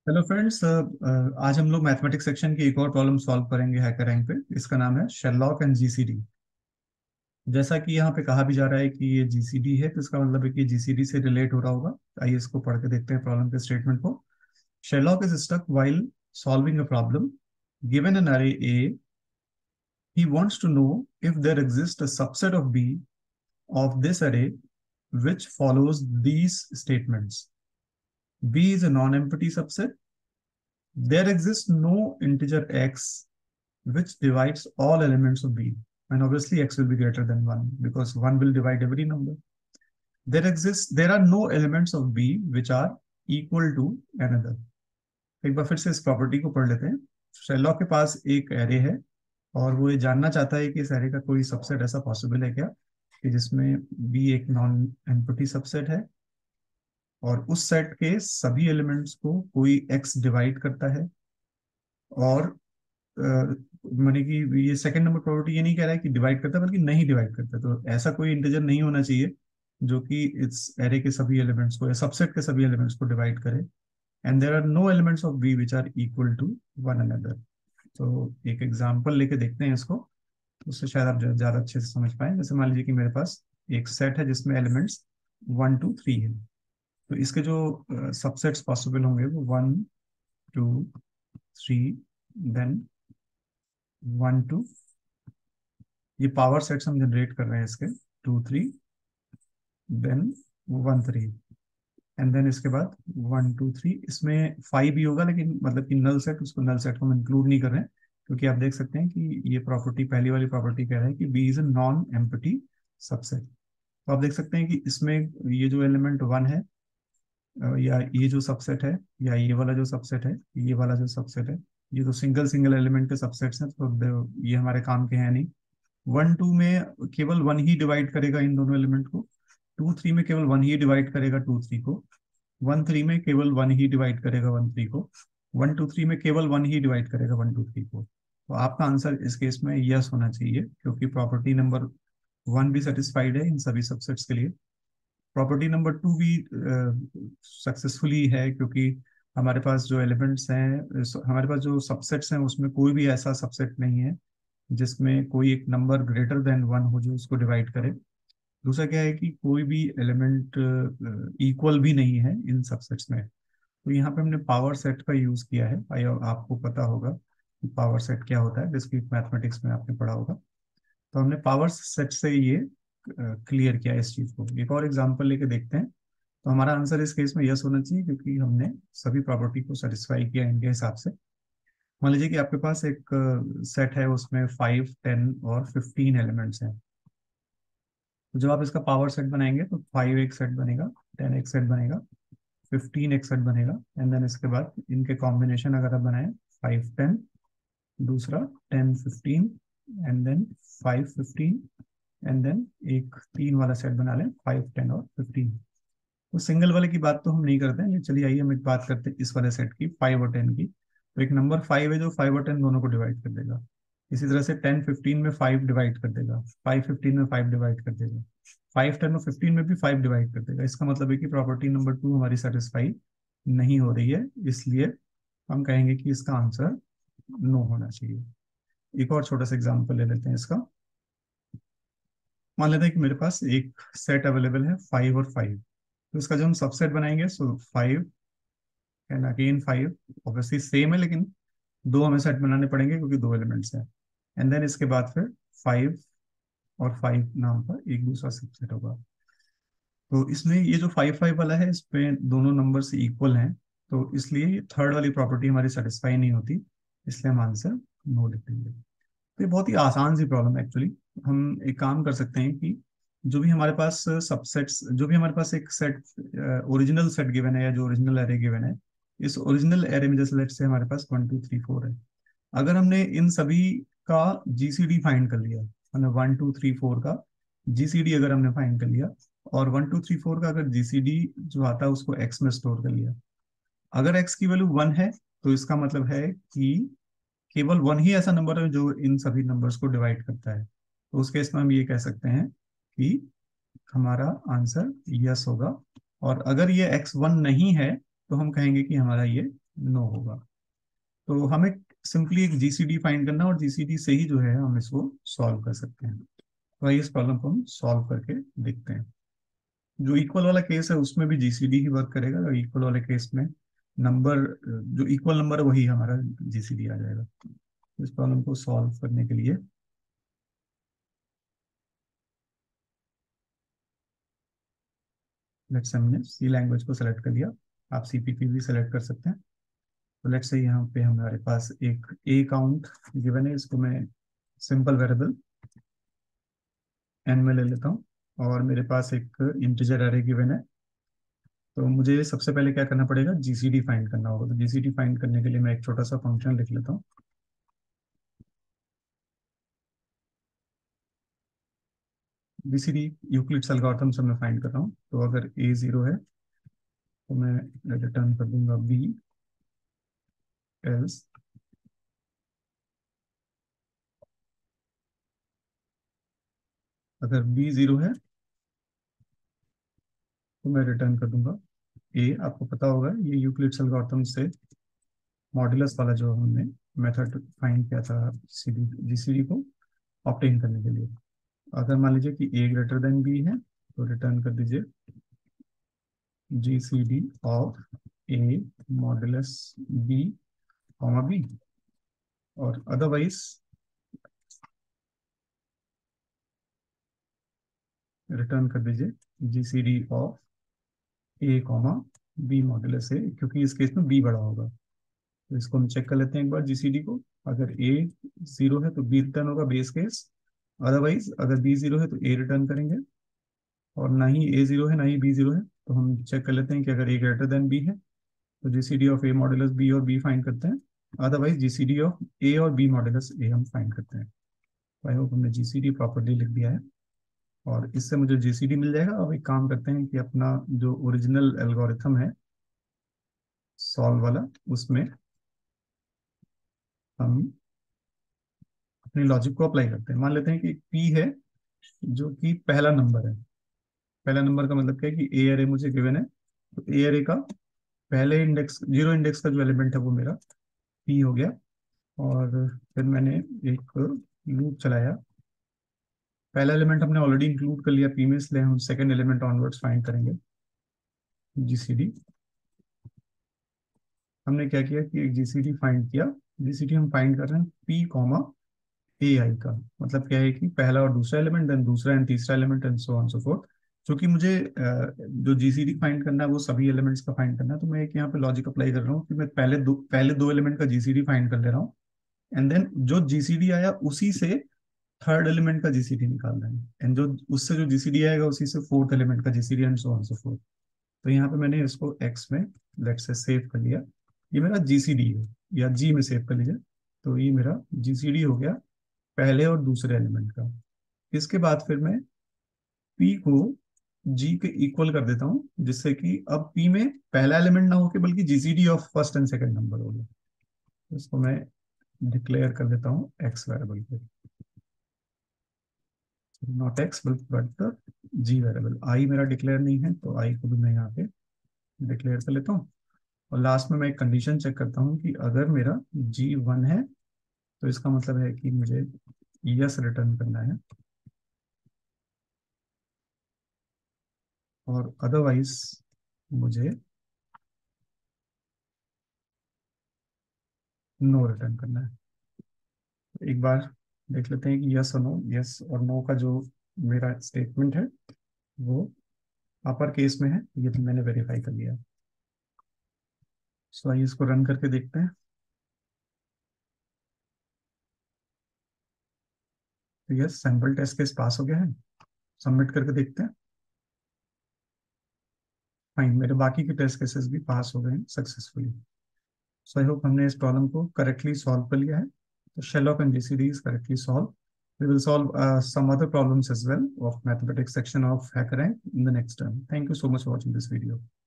Hello friends, आज हम लोग मैथमेटिक्स सेक्शन की एक और प्रॉब्लम सॉल्व करेंगे हैकर रैंक पे। इसका नाम है शेरलॉक एंड जीसीडी। जैसा कि यहाँ पे कहा भी जा रहा है कि ये जीसीडी है, तो इसका मतलब है कि जीसीडी से रिलेट हो रहा होगा। आइए इसको पढ़ के देखते हैं प्रॉब्लम के स्टेटमेंट को। Sherlock is stuck while solving a problem given an array A. He wants to know if there exist a subset of B of this array which follows these statements. B is a non-empty subset. There exists no integer x which divides all elements of B. And obviously x will be greater than 1 because 1 will divide every number. There are no elements of B which are equal to another. एक बार फिर से इस property को पढ़ लेते हैं। Sherlock के पास एक एरे है और वो ये जानना चाहता है कि इस एरे का कोई सबसेट ऐसा पॉसिबल है क्या कि जिसमें बी एक नॉन एम्प्टी सबसेट है और उस सेट के सभी एलिमेंट्स को कोई एक्स डिवाइड करता है। और माने कि ये सेकंड नंबर प्रॉपर्टी ये नहीं कह रहा है कि डिवाइड करता है बल्कि नहीं डिवाइड करता, तो ऐसा कोई इंटीजर नहीं होना चाहिए जो कि इस एरे के सभी एलिमेंट्स को या सबसेट के सभी एलिमेंट्स को डिवाइड करे। And there are no elements of B which are equal to one another. तो एक एग्जांपल लेके देखते हैं इसको, तो उससे शायद आप ज्यादा अच्छे से समझ पाए। जैसे मान लीजिए कि मेरे पास एक सेट है जिसमें एलिमेंट्स 1 2 3 है। तो इसके जो सबसेट्स पॉसिबल होंगे वो 1 2 3, देन 1 2। ये पावर सेट्स हम जनरेट कर रहे हैं इसके 2 3, देन 1 3, एंड देन इसके बाद 1 2 3। इसमें 5 ही होगा लेकिन मतलब कि नल सेट, उसको नल सेट को हम इंक्लूड नहीं कर रहे हैं क्योंकि आप देख सकते हैं कि ये प्रॉपर्टी, पहली वाली प्रॉपर्टी कह रहा है कि B is a non empty subset. तो आप देख सकते हैं कि इसमें ये जो एलिमेंट 1 है, या ये जो सबसेट है, या ये वाला जो सबसेट है, ये वाला जो सबसेट है, ये तो सिंगल सिंगल एलिमेंट के सबसेट्स हैं, तो ये हमारे काम के हैं नहीं। 1 2 में केवल 1 ही डिवाइड करेगा इन दोनों एलिमेंट को। 2 3 में केवल 1 ही डिवाइड करेगा 2 3 को। 1 3 में केवल 1 ही डिवाइड करेगा 1 3 को। 1 2 3 में केवल 1 ही डिवाइड करेगा 1 2 3 को। तो आपका आंसर इस केस में यस होना चाहिए क्योंकि प्रॉपर्टी नंबर 1 भी सेटिस्फाइड है इन सभी सबसेट्स के लिए। प्रॉपर्टी नंबर 2 भी सक्सेसफुली है क्योंकि हमारे पास जो एलिमेंट्स हैं, हमारे पास जो सबसेट्स हैं उसमें कोई भी ऐसा सबसेट नहीं है जिसमें कोई एक नंबर ग्रेटर देन 1 हो जो उसको डिवाइड करे। दूसरा क्या है कि कोई भी एलिमेंट इक्वल भी नहीं है इन सबसेट्स में। तो यहाँ पे हमने पावर सेट का यूज किया है। आई आपको पता होगा कि पावर सेट क्या होता है, डिस्क्रीट मैथमेटिक्स में आपने पढ़ा होगा। तो हमने पावर सेट से ये क्लियर किया इस चीज को। एक और एग्जांपल लेके देखते हैं। तो हमारा आंसर इस केस में यस होना चाहिए क्योंकि हमने सभी प्रॉपर्टी को सेटिस्फाई किया इनके हिसाब से। मान लीजिए कि आपके पास एक सेट है, उसमें 5 10 और 15 एलिमेंट्स हैं। तो जब आप इसका पावर सेट बनाएंगे तो 5 एक सेट बनेगा, 10 एक सेट बनेगा, 15 एक सेट बनेगा, एंड देन इसके बाद इनके कॉम्बिनेशन अगर आप बनाए 5 10, दूसरा 10 15, एंड देन 5 15, एंड देन एक 3 वाला सेट बना लें 5 10 और 15। तो सिंगल वाले की बात तो हम नहीं करते हैं, चलिए आइए हम एक बात करते हैं इस वाले सेट की, 5 और 10 की। तो एक नंबर 5 है जो 5 और 10 दोनों को डिवाइड कर देगा। इसी तरह से 10 15 में 5 डिवाइड कर देगा, 5 15 में 5 डिवाइड कर देगा, 5 10 और 15 में भी 5 डिवाइड कर देगा। इसका मतलब है कि प्रॉपर्टी नंबर 2 हमारी सेटिस्फाई नहीं हो रही है, इसलिए हम कहेंगे कि इसका आंसर नो होना चाहिए। एक और छोटा सा एग्जाम्पल ले लेते हैं इसका। मान लेते हैं कि मेरे पास एक सेट अवेलेबल है 5 और 5। तो इसका जो हम सबसेट बनाएंगे, so 5 and again 5, obviously same है लेकिन दो हमें सेट बनाने पड़ेंगे क्योंकि दो एलिमेंट्स हैं। एंड देन इसके बाद फिर 5 और 5 नाम का एक दूसरा सबसेट होगा। तो इसमें ये जो 5 5 वाला है, इसमें दोनों नंबर से इक्वल हैं, तो इसलिए थर्ड वाली प्रॉपर्टी हमारी सेटिस्फाई नहीं होती, इसलिए हम आंसर नो लिख देंगे। तो ये बहुत ही आसान सी प्रॉब्लम है एक्चुअली। हम एक काम कर सकते हैं कि जो भी हमारे पास सबसेट्स, जो भी हमारे पास एक सेट, ओरिजिनल सेट गिवन है या जो ओरिजिनल एरे गिवन है, इस ओरिजिनल एरे में जैसे लेट्स से हमारे पास 1 2 3 4 है। अगर हमने इन सभी का जीसीडी फाइंड कर लिया, मतलब 1 2 3 4 का जीसीडी अगर हमने फाइंड कर लिया, और 1 2 3 4 का अगर जीसीडी जो आता है उसको एक्स में स्टोर कर लिया, अगर एक्स की वैल्यू 1 है तो इसका मतलब है कि केवल 1 ही ऐसा नंबर है जो इन सभी नंबर्स को डिवाइड करता है। तो उस केस में हम ये कह सकते हैं कि हमारा आंसर यस होगा। और अगर ये x1 नहीं है तो हम कहेंगे कि हमारा ये नो होगा। तो हमें सिंपली एक जीसीडी फाइंड करना है और जीसीडी से ही जो है हम इसको सॉल्व कर सकते हैं। तो आइए इस प्रॉब्लम को हम सॉल्व करके देखते हैं। जो इक्वल वाला केस है उसमें भी जीसीडी ही वर्क करेगा, और इक्वल वाले केस में नंबर, जो इक्वल नंबर है वही हमारा जीसीडी आ जाएगा। इस प्रॉब्लम को सॉल्व करने के लिए लेट्स, हमने सी लैंग्वेज को सेलेक्ट कर लिया। आप सीपीपी भी सेलेक्ट कर सकते हैं। तो लेट्स से यहाँ पे हमारे पास एक ए काउंट गिवन है, इसको मैं सिंपल वेरिएबल एन में ले लेता हूँ, और मेरे पास एक इंटीजर एरे गिवन है। तो मुझे सबसे पहले क्या करना पड़ेगा, जीसीडी फाइंड करना होगा। तो जीसीडी फाइंड करने के लिए मैं एक छोटा सा फंक्शन लिख लेता हूँ। जीसीडी यूक्लिड्स एल्गोरिथम से मैं फाइंड कर रहा हूँ। तो अगर ए जीरो है तो मैं रिटर्न कर दूंगा बी, एल्स अगर बी जीरो है तो मैं रिटर्न कर दूंगा ए। आपको पता होगा ये यूक्लिड्स एल्गोरिथम से मॉड्यूलस वाला जो हमने मेथड फाइंड किया था जीसीडी को ऑब्टेन करने के लिए। अगर मान लीजिए कि ए ग्रेटर देन बी है तो रिटर्न कर दीजिए GCD of A modulus B comma B, और अदरवाइज रिटर्न कर दीजिए GCD of A comma B modulus A, क्योंकि इस केस में बी बड़ा होगा। तो इसको हम चेक कर लेते हैं एक बार जीसीडी को। अगर ए जीरो है तो बी रिटर्न होगा बेस केस, अदरवाइज अगर बी जीरो है तो ए रिटर्न करेंगे, और ना ही ए जीरो है ना ही बी जीरो है। तो हम चेक कर लेते हैं कि अगर ए ग्रेटर देन बी है तो GCD of A modulus B और बी फाइंड करते हैं, अदरवाइज जीसीडी ऑफ ए और बी मॉडुलस ए हम फाइंड करते हैं। आई होप हमने जीसीडी प्रॉपर्ली लिख दिया है, और इससे मुझे जीसीडी मिल जाएगा। अब एक काम करते हैं कि अपना जो ओरिजिनल एल्गोरिथम है सॉल्व वाला, उसमें हम अपने लॉजिक को अप्लाई करते हैं। मान लेते हैं कि पी है जो कि पहला नंबर है। पहला नंबर का मतलब क्या है कि ए अरे मुझे गिवन है, तो ए अरे का पहले इंडेक्स, जीरो इंडेक्स का जो एलिमेंट है वो मेरा पी हो गया। और फिर मैंने एक लूप चलाया। पहला एलिमेंट हमने ऑलरेडी इंक्लूड कर लिया पी में, इसलिए हम सेकंड एलिमेंट ऑनवर्ड्स फाइंड करेंगे। जीसीडी हमने क्या किया कि एक जीसीडी फाइंड किया। जीसीडी हम फाइंड कर रहे हैं पी कॉमा ए आई का, मतलब क्या है कि पहला और दूसरा एलिमेंट, देन दूसरा एंड तीसरा element, and so on so fourth. क्योंकि मुझे जो जीसीडी फाइंड करना है वो सभी एलिमेंट्स का फाइंड करना है, तो मैं एक यहाँ पे लॉजिक अप्लाई कर रहा हूँ कि मैं पहले दो एलिमेंट का जीसीडी फाइंड कर ले रहा हूँ, एंड देन जो जीसीडी आया उसी से थर्ड एलिमेंट का जीसीडी निकाल रहे हैं, एंड जो उससे जो जीसीडी आएगा उसी से फोर्थ एलिमेंट का GCD, and so on so fourth. तो यहाँ पे मैंने इसको एक्स में लेट से सेव कर लिया। ये मेरा जीसीडी है, या जी में सेव कर लीजिए। तो ये मेरा जीसीडी हो गया पहले और दूसरे एलिमेंट का। इसके बाद फिर मैं पी को जी के इक्वल कर देता हूँ, जिससे कि अब पी में पहला एलिमेंट ना होके बल्कि GCD of first and second number हो गया। इसको मैं डिक्लेयर कर देता हूँ एक्स वेरिएबल पे, not X but the G variable. I मेरा डिक्लेयर नहीं है तो आई को भी मैं यहाँ पे डिक्लेयर कर लेता हूँ। और लास्ट में मैं एक कंडीशन चेक करता हूँ कि अगर मेरा जी वन है तो इसका मतलब है कि मुझे यस रिटर्न करना है, और अदरवाइज मुझे नो रिटर्न करना है। तो एक बार देख लेते हैं कि यस और नो, यस और नो का जो मेरा स्टेटमेंट है वो अपर केस में है, ये तो मैंने वेरीफाई कर लिया। सो आइए इसको रन करके देखते हैं। तो yes, sample test case pass हो गया है। सबमिट करके देखते हैं। फाइन, मेरे बाकी के टेस्ट केसेस भी पास हो गए हैं सक्सेसफुली। सो आई होप हमने इस प्रॉब्लम को करेक्टली सॉल्व कर लिया है। तो Sherlock and GCD is correctly solved. We will solve some other problems as well of mathematics section of HackerRank in the next term. Thank you so much for watching this video.